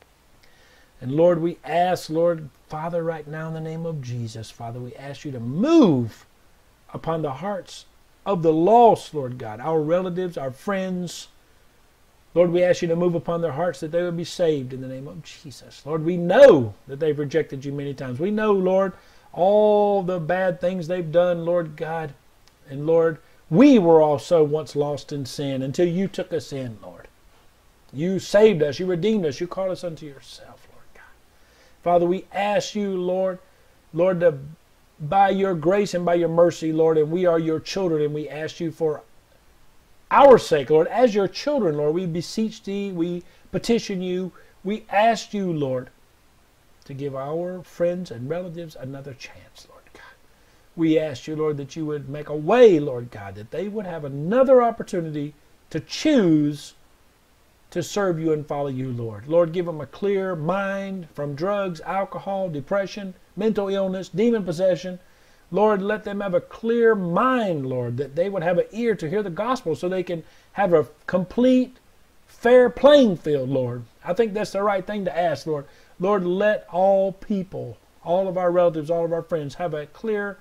And Lord, we ask, Lord, Father, right now in the name of Jesus, Father, we ask you to move upon the hearts of the lost, Lord God, our relatives, our friends. Lord, we ask you to move upon their hearts that they would be saved in the name of Jesus. Lord, we know that they've rejected you many times. We know, Lord, all the bad things they've done, Lord God. And Lord, we were also once lost in sin until you took us in, Lord. You saved us. You redeemed us. You called us unto yourself, Lord God. Father, we ask you, Lord, to, by your grace and by your mercy, Lord, and we are your children, and we ask you for our sake, Lord, as your children, Lord, we beseech thee, we petition you, we ask you, Lord, to give our friends and relatives another chance, Lord. We ask you, Lord, that you would make a way, Lord God, that they would have another opportunity to choose to serve you and follow you, Lord. Lord, give them a clear mind from drugs, alcohol, depression, mental illness, demon possession. Lord, let them have a clear mind, Lord, that they would have an ear to hear the gospel so they can have a complete, fair playing field, Lord. I think that's the right thing to ask, Lord. Lord, let all people, all of our relatives, all of our friends have a clear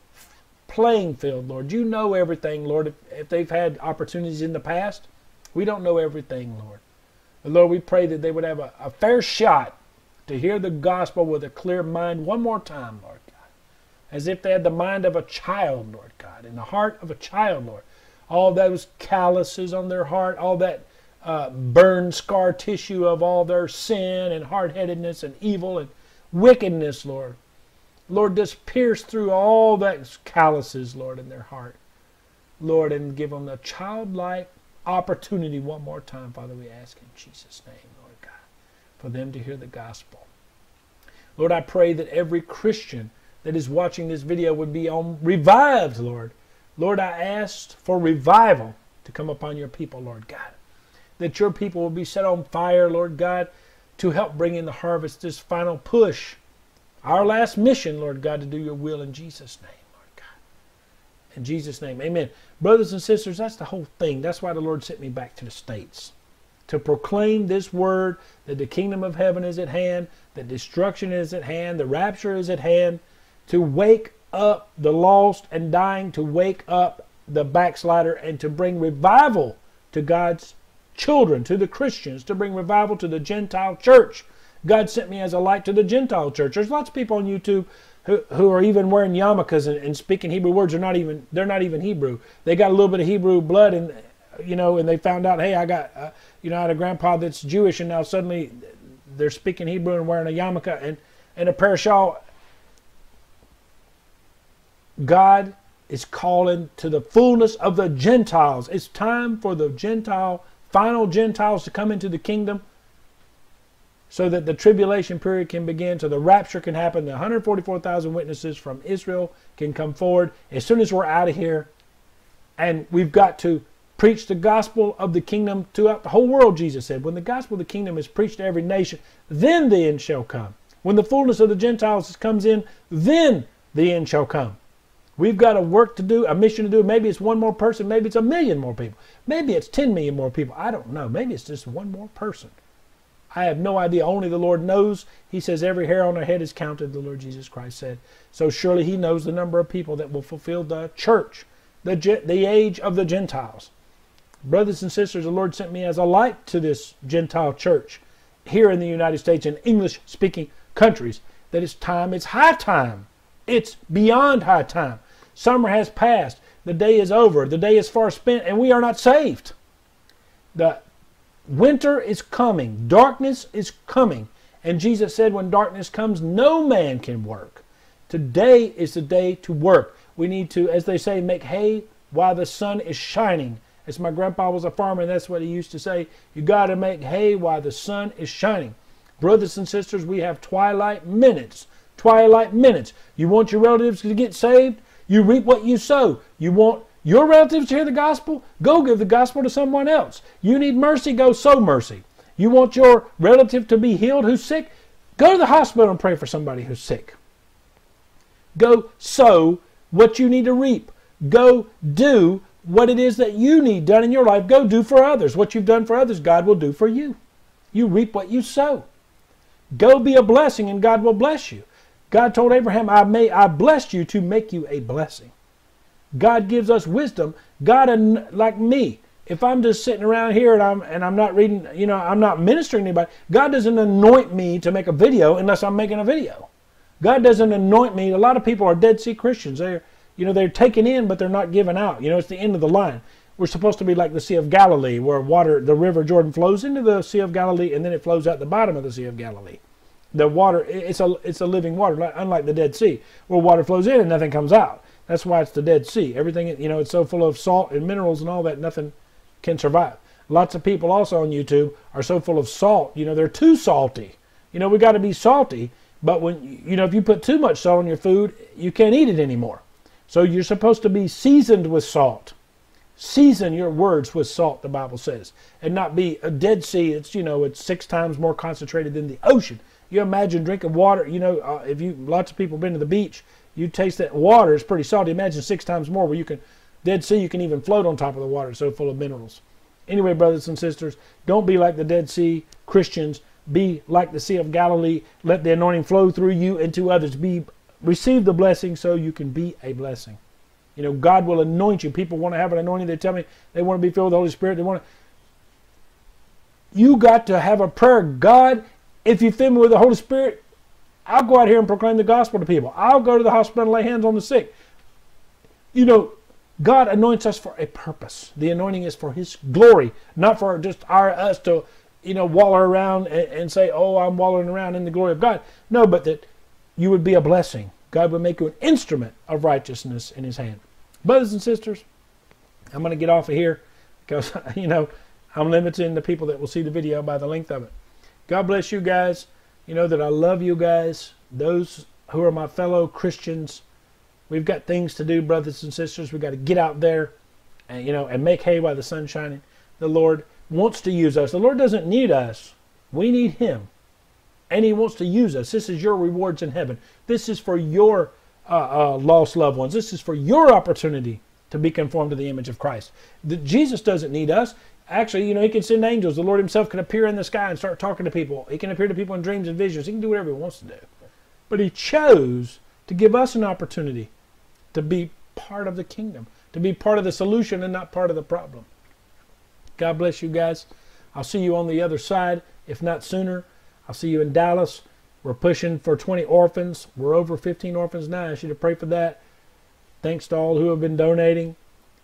playing field, Lord. You know everything, Lord. If they've had opportunities in the past, we don't know everything, Lord. But Lord, we pray that they would have a fair shot to hear the gospel with a clear mind one more time, Lord God. As if they had the mind of a child, Lord God, and the heart of a child, Lord. All those calluses on their heart, all that burned scar tissue of all their sin and hard-headedness and evil and wickedness, Lord. Lord, just pierce through all that calluses, Lord, in their heart. Lord, and give them a childlike opportunity one more time, Father, we ask in Jesus' name, Lord God, for them to hear the gospel. Lord, I pray that every Christian that is watching this video would be revived, Lord. Lord, I asked for revival to come upon your people, Lord God. That your people will be set on fire, Lord God, to help bring in the harvest, this final push. Our last mission, Lord God, to do your will in Jesus' name, Lord God. In Jesus' name, amen. Brothers and sisters, that's the whole thing. That's why the Lord sent me back to the States. To proclaim this word, that the kingdom of heaven is at hand, that destruction is at hand, the rapture is at hand. To wake up the lost and dying, to wake up the backslider, and to bring revival to God's children, to the Christians, to bring revival to the Gentile church. God sent me as a light to the Gentile church. There's lots of people on YouTube who are even wearing yarmulkes and speaking Hebrew words. They're not even Hebrew. They got a little bit of Hebrew blood, and and they found out, hey, I got You know, I had a grandpa that's Jewish, and now suddenly they're speaking Hebrew and wearing a yarmulke and a prayer shawl. God is calling to the fullness of the Gentiles. It's time for the final Gentiles to come into the kingdom so that the tribulation period can begin, so the rapture can happen. The 144,000 witnesses from Israel can come forward as soon as we're out of here. And we've got to preach the gospel of the kingdom throughout the whole world, Jesus said. When the gospel of the kingdom is preached to every nation, then the end shall come. When the fullness of the Gentiles comes in, then the end shall come. We've got a work to do, a mission to do. Maybe it's one more person. Maybe it's 1 million more people. Maybe it's 10 million more people. I don't know. Maybe it's just one more person. I have no idea. Only the Lord knows. He says every hair on our head is counted, the Lord Jesus Christ said. So surely he knows the number of people that will fulfill the church, the age of the Gentiles. Brothers and sisters, the Lord sent me as a light to this Gentile church here in the United States and English-speaking countries, that it's time, it's high time. It's beyond high time. Summer has passed. The day is over. The day is far spent, and we are not saved. The winter is coming. Darkness is coming. And Jesus said when darkness comes, no man can work. Today is the day to work. We need to, as they say, make hay while the sun is shining. As my grandpa was a farmer, and that's what he used to say. You got to make hay while the sun is shining. Brothers and sisters, we have twilight minutes. Twilight minutes. You want your relatives to get saved? You reap what you sow. You want your relatives to hear the gospel? Go give the gospel to someone else. You need mercy? Go sow mercy. You want your relative to be healed who's sick? Go to the hospital and pray for somebody who's sick. Go sow what you need to reap. Go do what it is that you need done in your life. Go do for others. What you've done for others, God will do for you. You reap what you sow. Go be a blessing and God will bless you. God told Abraham, I blessed you to make you a blessing. God gives us wisdom. God, like me, if I'm just sitting around here and I'm not reading, I'm not ministering to anybody, God doesn't anoint me to make a video unless I'm making a video. God doesn't anoint me. A lot of people are Dead Sea Christians. They're taken in, but they're not given out. It's the end of the line. We're supposed to be like the Sea of Galilee, where the river Jordan flows into the Sea of Galilee, and then it flows out the bottom of the Sea of Galilee. The water, it's a living water, unlike the Dead Sea, where water flows in and nothing comes out. That's why it's the Dead Sea. Everything, it's so full of salt and minerals and all that, nothing can survive. Lots of people also on YouTube are so full of salt. They're too salty. We got to be salty, but when, if you put too much salt on your food, you can't eat it anymore. So you're supposed to be seasoned with salt. Season your words with salt, the Bible says, and not be a Dead Sea. It's 6 times more concentrated than the ocean. You imagine drinking water, lots of people have been to the beach, you taste that water, it's pretty salty. Imagine 6 times more where Dead Sea, you can even float on top of the water, it's so full of minerals. Anyway, brothers and sisters, don't be like the Dead Sea Christians. Be like the Sea of Galilee. Let the anointing flow through you and to others. Receive the blessing so you can be a blessing. God will anoint you. People want to have an anointing. They tell me they want to be filled with the Holy Spirit. You got to have a prayer. God, if you fill me with the Holy Spirit, I'll go out here and proclaim the gospel to people. I'll go to the hospital and lay hands on the sick. God anoints us for a purpose. The anointing is for His glory, not for just us to, waller around and say, oh, I'm wallowing around in the glory of God. No, but that you would be a blessing. God would make you an instrument of righteousness in His hand. Brothers and sisters, I'm going to get off of here because, I'm limiting the people that will see the video by the length of it. God bless you guys. You know that I love you guys. Those who are my fellow Christians, we've got things to do, brothers and sisters. We've got to get out there and, and make hay while the sun's shining. The Lord wants to use us. The Lord doesn't need us. We need Him. And He wants to use us. This is your rewards in heaven. This is for your lost loved ones. This is for your opportunity to be conformed to the image of Christ. Jesus doesn't need us. Actually, He can send angels. The Lord Himself can appear in the sky and start talking to people. He can appear to people in dreams and visions. He can do whatever He wants to do. But He chose to give us an opportunity to be part of the kingdom, to be part of the solution and not part of the problem. God bless you guys. I'll see you on the other side, if not sooner. I'll see you in Dallas. We're pushing for 20 orphans. We're over 15 orphans now. I ask you to pray for that. Thanks to all who have been donating.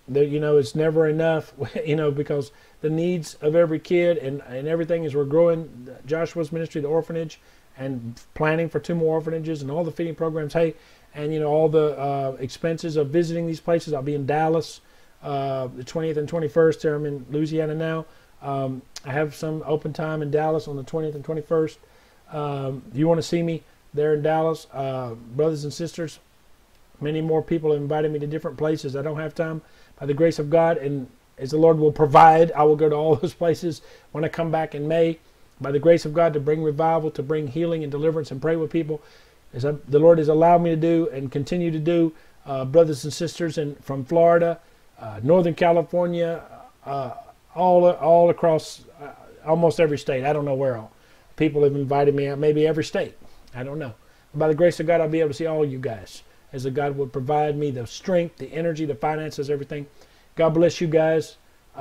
You know, it's never enough, you know, because the needs of every kid and everything as we're growing Joshua's ministry, the orphanage, and planning for 2 more orphanages and all the feeding programs. Hey, and, you know, all the expenses of visiting these places. I'll be in Dallas the 20th and 21st. There I'm in Louisiana now. I have some open time in Dallas on the 20th and 21st. You want to see me there in Dallas, brothers and sisters? Many more people have invited me to different places. I don't have time. By the grace of God, and as the Lord will provide, I will go to all those places when I come back in May. By the grace of God, to bring revival, to bring healing and deliverance, and pray with people, as the Lord has allowed me to do and continue to do. Brothers and sisters from Florida, Northern California, all across almost every state. I don't know where all. People have invited me out, maybe every state. I don't know. By the grace of God, I'll be able to see all you guys, as that God would provide me the strength, the energy, the finances, everything. God bless you guys.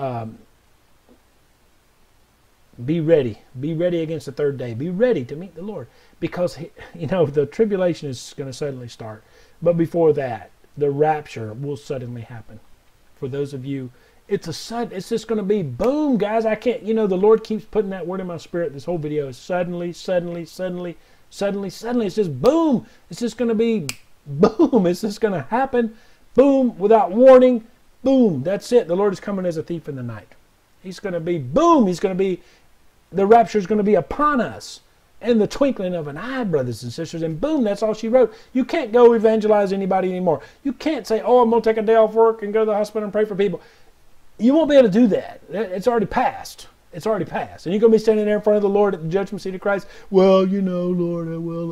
Be ready. Be ready against the third day. Be ready to meet the Lord. Because, you know, the tribulation is going to suddenly start. But before that, the rapture will suddenly happen. For those of you, it's just going to be boom, guys. I can't, you know, the Lord keeps putting that word in my spirit. This whole video is suddenly, suddenly, suddenly, suddenly, suddenly. It's just boom. It's just going to be boom. It's just going to happen. Boom. Without warning. Boom. That's it. The Lord is coming as a thief in the night. He's going to be boom. He's going to be, the rapture is going to be upon us in the twinkling of an eye, brothers and sisters. And boom, that's all she wrote. You can't go evangelize anybody anymore. You can't say, oh, I'm going to take a day off work and go to the hospital and pray for people. You won't be able to do that. It's already passed. It's already passed. And you're going to be standing there in front of the Lord at the judgment seat of Christ. Well, you know, Lord,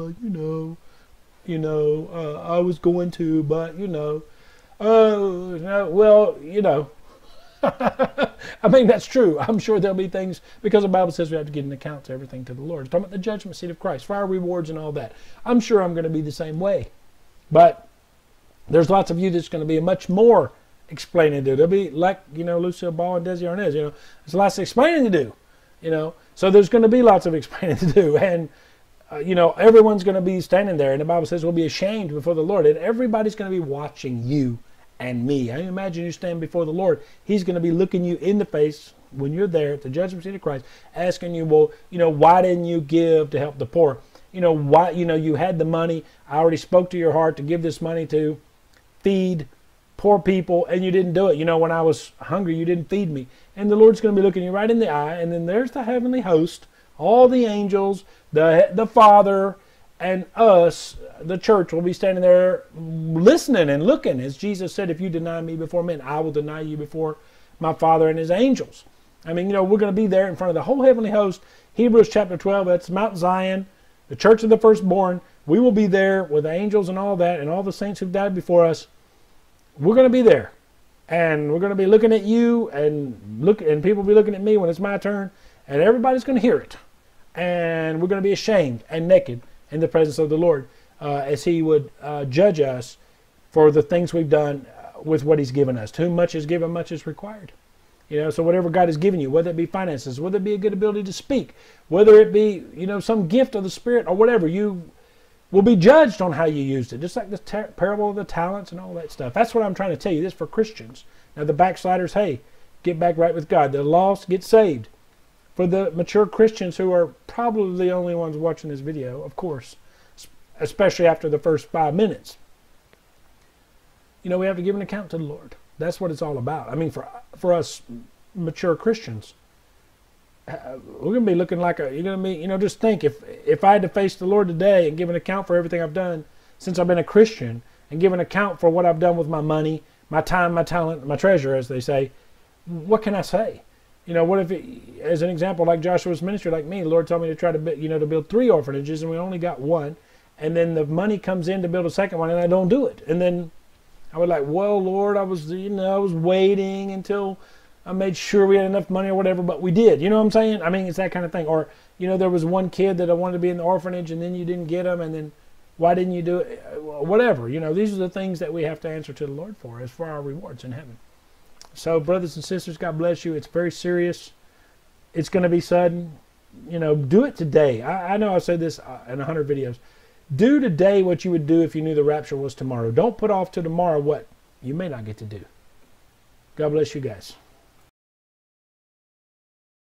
I was going to, but, you know, well, you know. I mean, that's true. I'm sure there'll be things, because the Bible says we have to give an account to everything to the Lord. It's talking about the judgment seat of Christ, for our rewards and all that. I'm sure I'm going to be the same way. But there's lots of you that's going to be much more explaining to do. There'll be, like, you know, Lucille Ball and Desi Arnaz, you know, there's lots of explaining to do, you know. So there's going to be lots of explaining to do. And, you know, everyone's going to be standing there. And the Bible says we'll be ashamed before the Lord. And everybody's going to be watching you and me. I imagine you stand before the Lord. He's going to be looking you in the face when you're there at the judgment seat of Christ, asking you, well, you know, why didn't you give to help the poor? You know, why, you know, you had the money. I already spoke to your heart to give this money to feed poor people, and you didn't do it. You know, when I was hungry, you didn't feed me. And the Lord's going to be looking you right in the eye, and then there's the heavenly host, all the angels, the Father, and us, the church, will be standing there listening and looking. As Jesus said, if you deny me before men, I will deny you before my Father and his angels. I mean, you know, we're going to be there in front of the whole heavenly host. Hebrews chapter 12, that's Mount Zion, the church of the firstborn. We will be there with the angels and all that, and all the saints who've died before us. We're going to be there. And we're going to be looking at you, and people will be looking at me when it's my turn, and everybody's going to hear it. And we're going to be ashamed and naked in the presence of the Lord, as he would judge us for the things we've done with what he's given us. To whom much is given, much is required. You know, so whatever God has given you, whether it be finances, whether it be a good ability to speak, whether it be, you know, some gift of the Spirit or whatever, you will be judged on how you used it. Just like the parable of the talents and all that stuff. That's what I'm trying to tell you. This is for Christians. Now the backsliders, hey, get back right with God. The lost, get saved. For the mature Christians, who are probably the only ones watching this video, of course, especially after the first 5 minutes, you know, we have to give an account to the Lord. That's what it's all about. I mean, for us mature Christians, we're going to be looking like you're going to be, you know, just think, if I had to face the Lord today and give an account for everything I've done since I've been a Christian, and give an account for what I've done with my money, my time, my talent, my treasure, as they say, what can I say? You know, what if, as an example, like Joshua's ministry, like me, the Lord told me to try to, to build 3 orphanages, and we only got 1, and then the money comes in to build a second one, and I don't do it, and then I was like, well, Lord, I was waiting until I made sure we had enough money or whatever, but we did. You know what I'm saying? I mean, it's that kind of thing. Or, you know, there was one kid that I wanted to be in the orphanage, and then you didn't get him, and then why didn't you do it? Whatever. You know, these are the things that we have to answer to the Lord for, as for our rewards in heaven. So, brothers and sisters, God bless you. It's very serious. It's going to be sudden. You know, do it today. I know I said this in 100 videos. Do today what you would do if you knew the rapture was tomorrow. Don't put off to tomorrow what you may not get to do. God bless you guys.